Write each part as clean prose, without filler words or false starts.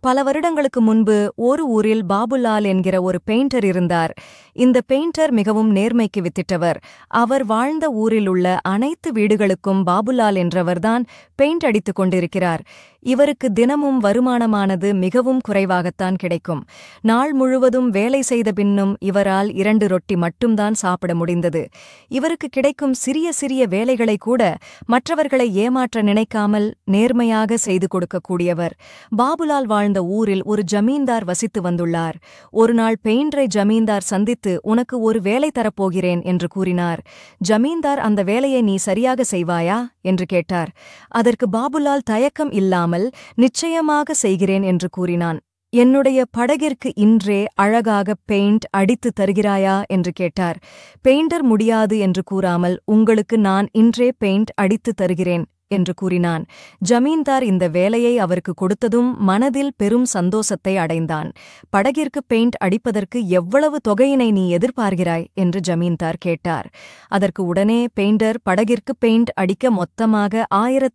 பல வருடங்களுக்கு முன்பு ஒரு ஊரில் பாபுலால் என்கிற ஒரு பெயிண்டர் இருந்தார். இந்த பெயிண்டர் மிகவும் நேர்மைக்கு வித்திட்டவர். அவர் வாழ்ந்த ஊரில் உள்ள அனைத்து வீடுகளுக்கும் பாபுலால் என்றவர்தான் பெயிண்ட் அடித்துக் கொண்டிருக்கிறார். இவருக்கு தினமும் வருமானமானது மிகவும் குறைவாகத்தான் கிடைக்கும். நாள் முழுவதும் வேலை செய்த பின்னும் இவரால் 2 ரொட்டி மட்டும்தான் சாப்பிட முடிந்தது. இவருக்கு கிடைக்கும் சிறிய சிறிய வேலைகளை கூட மற்றவர்களை ஏமாற்ற நினைக்காமல் நேர்மையாக செய்து கொடுக்கக்கூடியவர். பாபுலால் வாழ்ந்த ஊரில் ஒரு ஜமீன்தார் வசித்து வந்துள்ளார். ஒருநாள் பெயிண்டரை ஜமீன்தார் சந்தித்து, உனக்கு ஒரு வேலை தரப்போகிறேன் என்று கூறினார். ஜமீன்தார், அந்த வேலையை நீ சரியாக செய்வாயா என்று கேட்டார். அதற்கு பாபுலால் தயக்கம் இல்லாமல் நிச்சயமாக செய்கிறேன் என்று கூறினான். என்னுடைய படகிற்கு இன்றே அழகாக பெயிண்ட் அடித்து தருகிறாயா என்று கேட்டார். பெயிண்டர் முடியாது என்று கூறாமல், உங்களுக்கு நான் இன்றே பெயிண்ட் அடித்து தருகிறேன் என்று கூறினான். ஜமீன்தார் இந்த வேலையை அவருக்கு கொடுத்ததும் மனதில் பெரும் சந்தோஷத்தை அடைந்தான். படகிற்கு பெயிண்ட் அடிப்பதற்கு எவ்வளவு தொகையினை நீ எதிர்பார்க்கிறாய் என்று ஜமீன்தார் கேட்டார். அதற்கு உடனே பெயிண்டர், படகிற்கு பெயிண்ட் அடிக்க மொத்தமாக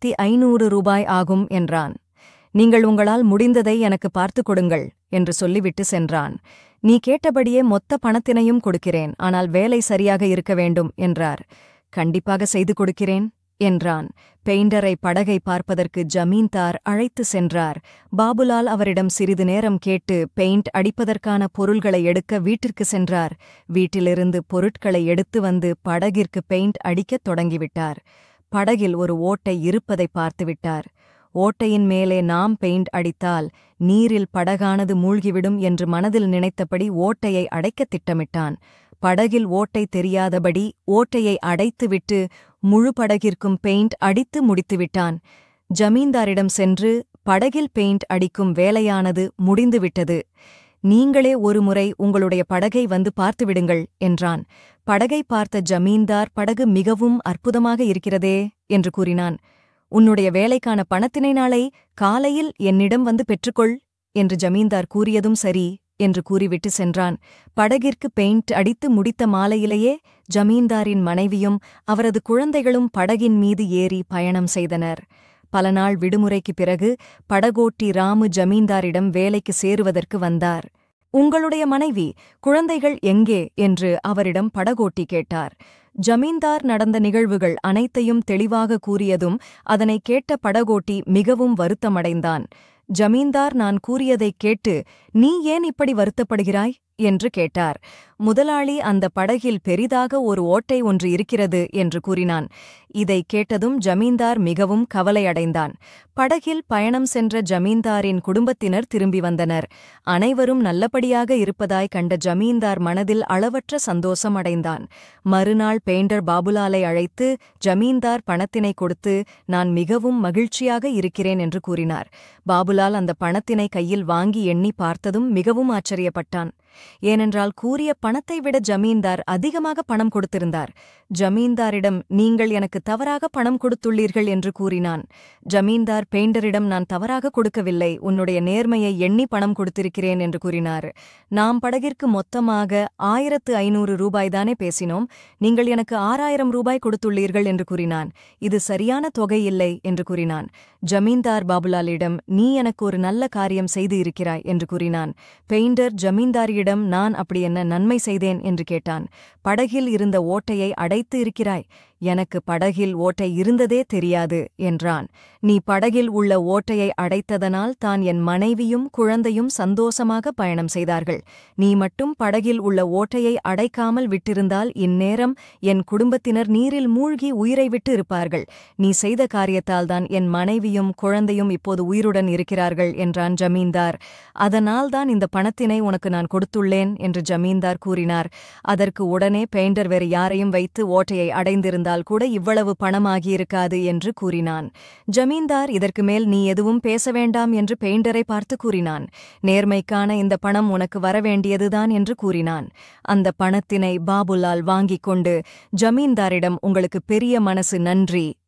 1500 ரூபாய் ஆகும் என்றான். நீங்கள் உங்களால் முடிந்ததை எனக்கு பார்த்துக் கொடுங்கள் என்று சொல்லிவிட்டு சென்றான். நீ கேட்டபடியே மொத்த பணத்தினையும் கொடுக்கிறேன், ஆனால் வேலை சரியாக இருக்க வேண்டும் என்றார். கண்டிப்பாக செய்து கொடுக்கிறேன் என்றான். பெயிண்டரை படகை பார்ப்பதற்கு ஜமீன்தார் அழைத்து சென்றார். பாபுலால் அவரிடம் சிறிது நேரம் கேட்டு பெயிண்ட் அடிப்பதற்கான பொருள்களை எடுக்க வீட்டிற்கு சென்றார். வீட்டிலிருந்து பொருட்களை எடுத்து வந்து படகிற்கு பெயிண்ட் அடிக்கத் தொடங்கிவிட்டார். படகில் ஒரு ஓட்டை இருப்பதை பார்த்துவிட்டார். ஓட்டையின் மேலே நாம் பெயிண்ட் அடித்தால் நீரில் படகானது மூழ்கிவிடும் என்று மனதில் நினைத்தபடி ஓட்டையை அடைக்கத் திட்டமிட்டான். படகில் ஓட்டை தெரியாதபடி ஓட்டையை அடைத்துவிட்டு முழு படகிற்கும் பெயிண்ட் அடித்து முடித்துவிட்டான். ஜமீன்தாரிடம் சென்று, படகில் பெயிண்ட் அடிக்கும் வேலையானது முடிந்துவிட்டது. நீங்களே ஒருமுறை உங்களுடைய படகை வந்து பார்த்துவிடுங்கள் என்றான். படகை பார்த்த ஜமீன்தார், படகு மிகவும் அற்புதமாக இருக்கிறதே என்று கூறினான். உன்னுடைய வேலைக்கான பணத்தினை நாளை காலையில் என்னிடம் வந்து பெற்றுக்கொள் என்று ஜமீன்தார் கூறியதும் சரி என்று கூறிவிட்டு சென்றான். படகிற்கு பெயிண்ட் அடித்து முடித்த மாலையிலேயே ஜமீன்தாரின் மனைவியும் அவரது குழந்தைகளும் படகின் மீது ஏறி பயணம் செய்தனர். பல நாள் விடுமுறைக்கு பிறகு படகோட்டி ராமு ஜமீன்தாரிடம் வேலைக்கு சேருவதற்கு வந்தார். உங்களுடைய மனைவி, குழந்தைகள் எங்கே என்று அவரிடம் படகோட்டி கேட்டார். ஜமீன்தார் நடந்த நிகழ்வுகள் அனைத்தையும் தெளிவாக கூறியதும் அதனை கேட்ட படகோட்டி மிகவும் வருத்தமடைந்தான். ஜமீன்தார் நான் கூறியதைக் கேட்டு நீ ஏன் இப்படி வருத்தப்படுகிறாய் என்று கேட்டார். முதலாளி, அந்த படகில் பெரிதாக ஒரு ஓட்டை ஒன்று இருக்கிறது என்று கூறினான். இதைக் கேட்டதும் ஜமீன்தார் மிகவும் கவலையடைந்தான். படகில் பயணம் சென்ற ஜமீன்தாரின் குடும்பத்தினர் திரும்பி வந்தனர். அனைவரும் நல்லபடியாக இருப்பதாய் கண்ட ஜமீன்தார் மனதில் அளவற்ற சந்தோஷம் அடைந்தான். மறுநாள் பெயிண்டர் பாபுலாலை அழைத்து ஜமீன்தார் பணத்தினை கொடுத்து, நான் மிகவும் மகிழ்ச்சியாக இருக்கிறேன் என்று கூறினார். பாபுலால் அந்த பணத்தினை கையில் வாங்கி எண்ணி பார்த்ததும் மிகவும் ஆச்சரியப்பட்டான். ஏனென்றால் கூறிய பணத்தை விட ஜமீன்தார் அதிகமாக பணம் கொடுத்திருந்தார். ஜமீன்தாரிடம், நீங்கள் எனக்கு தவறாக பணம் கொடுத்துள்ளீர்கள் என்று கூறினான். ஜமீன்தார் பெயிண்டரிடம், நான் தவறாக கொடுக்கவில்லை, உன்னுடைய நேர்மையை எண்ணி பணம் கொடுத்திருக்கிறேன் என்று கூறினார். நாம் படகிற்கு மொத்தமாக 1500 ரூபாய்தானே பேசினோம், நீங்கள் எனக்கு 6000 ரூபாய் கொடுத்துள்ளீர்கள் என்று கூறினான். இது சரியான தொகை இல்லை என்று கூறினான். ஜமீன்தார் பாபுலாலிடம், நீ எனக்கு ஒரு நல்ல காரியம் செய்து இருக்கிறாய் என்று கூறினான். பெயிண்டர் ஜமீன்தாரியிடம், நான் அப்படி என்ன நன்மை செய்தேன் என்று கேட்டான். படகில் இருந்த ஓட்டையை அடைத்து இருக்கிறாய். எனக்கு படகில் ஓட்டை இருந்ததே தெரியாது என்றான். நீ படகில் உள்ள ஓட்டையை அடைத்ததனால் தான் என் மனைவியும் குழந்தையும் சந்தோஷமாக பயணம் செய்தார்கள். நீ மட்டும் படகில் உள்ள ஓட்டையை அடைக்காமல் விட்டிருந்தால் இந்நேரம் என் குடும்பத்தினர் நீரில் மூழ்கி உயிரை விட்டு இருப்பார்கள். நீ செய்த காரியத்தால்தான் என் மனைவியும் குழந்தையும் இப்போது உயிருடன் இருக்கிறார்கள் என்றான் ஜமீன்தார். அதனால்தான் இந்த பணத்தினை உனக்கு நான் கொடுத்துள்ளேன் என்று ஜமீன்தார் கூறினார். அதற்கு உடனே பெயிண்டர், வேறு யாரையும் வைத்து ஓட்டையை அடைந்திருந்தால் கூட இவ்வளவு பணமாகியிருக்காது என்று கூறினான். ஜமீன்தார், இதற்கு மேல் நீ எதுவும் பேச வேண்டாம் என்று பெயிண்டரை பார்த்து கூறினான். நேர்மைக்கான இந்த பணம் உனக்கு வரவேண்டியதுதான் என்று கூறினான். அந்த பணத்தினை பாபுலால் வாங்கிக் கொண்டு ஜமீன்தாரிடம், உங்களுக்கு பெரிய மனசு, நன்றி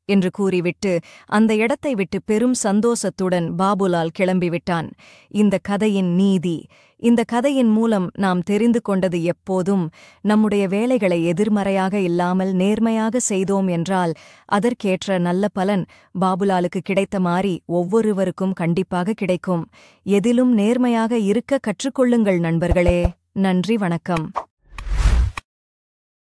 என்று கூறிவிட்டு அந்த இடத்தை விட்டு பெரும் சந்தோஷத்துடன் பாபுலால் கிளம்பிவிட்டான். இந்த கதையின் நீதி. இந்த கதையின் மூலம் நாம் தெரிந்து கொண்டது எப்போதும் நம்முடைய வேலைகளை எதிர்மறையாக இல்லாமல் நேர்மையாக செய்தோம் என்றால் அதற்கேற்ற நல்ல பலன் பாபுலாலுக்கு கிடைத்த மாதிரி ஒவ்வொருவருக்கும் கண்டிப்பாக கிடைக்கும். எதிலும் நேர்மையாக இருக்க கற்றுக்கொள்ளுங்கள் நண்பர்களே. நன்றி, வணக்கம்.